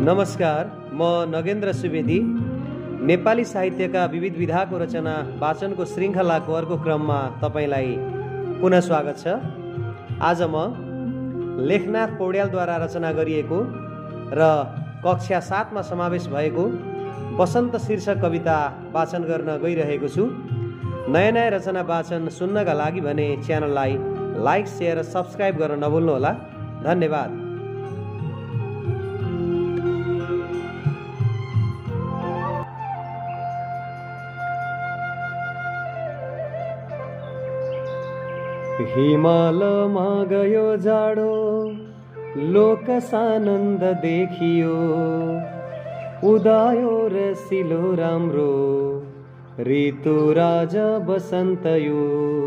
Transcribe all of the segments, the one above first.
नमस्कार, म नगेन्द्र सुवेदी नेपाली साहित्यका विविध विधाको रचना वाचनको श्रृङ्खलाको अर्को क्रममा तपाईलाई पुनः स्वागत छ। आज म लेखनाथ पौड्यालद्वारा रचना गरिएको र कक्षा 7 मा समावेश भएको बसन्त शीर्षक कविता वाचन गर्न गइरहेको छु। नयाँ नयाँ रचना वाचन सुन्नका लागि भने च्यानललाई लाइक, शेयर र सब्स्क्राइब गर्न नभुल्नुहोला। धन्यवाद। हिमालमा गयो जाडो, लोक सानन्द देखियो, उदायो रसिलो राम्रो, ऋतु राजा बसन्त यो।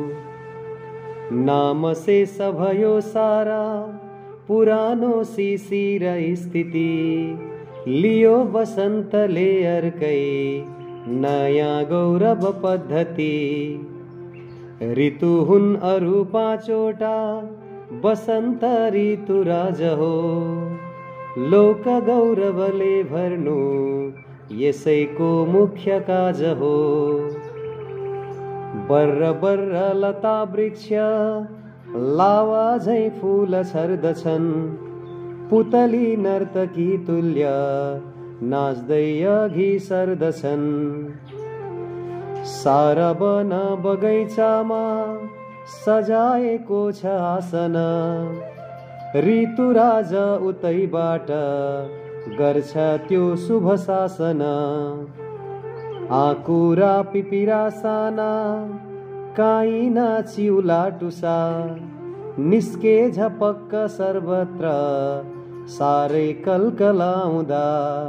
नाम शेष भयो सारा, पुरानो शिशिर स्थिति, लियो बसन्तले अर्कै नयाँ गौरव पद्धति। ऋतु हुन् अरु पाँचवटा, बसन्त ऋतु राज हो, लोक गौरवले भर्नु यसैको मुख्य काज हो। बर्र बर्र लता वृक्ष लावा झैं फूल छर्दछन्, पुतली नर्तकी तुल्य नाच्दै अघि सर्दछन्। सारा वन बगैँचामा सजाएको छ आसन, ऋतुराज उतैबाट गर्छ त्यो शुभ शासन। आँकुरा पिपिरा साना, काइना चिउला टुसा, निस्के झपक्क सर्वत्र सारै कलकलाउँदा।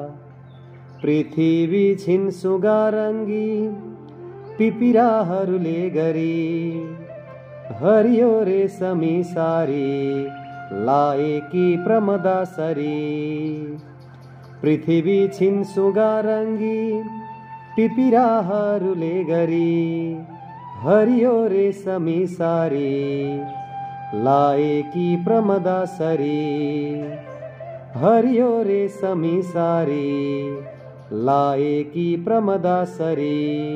पृथ्वी छिन् सुगारङ्गी, पिपिराहरूले गरी, हरियो रेशमी सारी लाएकी प्रमदासरी। पृथ्वी छिन् सुगारङ्गी, पिपिराहरूले गरी, हरियो रेशमी सारी लाएकी प्रमदासरी। हरियो रेशमी सारी लाएकी प्रमदासरी।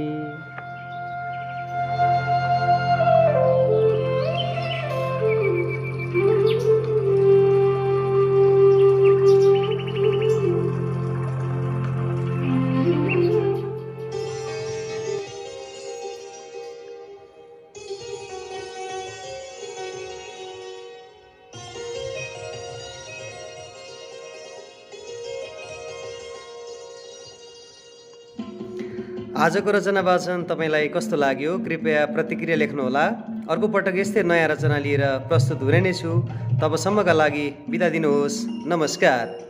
आजको रचना वाचन तपाईलाई कस्तो लाग्यो? कृपया प्रतिक्रिया लेख्नुहोला। अर्को पटक यस्तै नयाँ रचना लिएर प्रस्तुत हुने नै छु। तबसम्मका लागि बिदा दिनुहोस्। नमस्कार।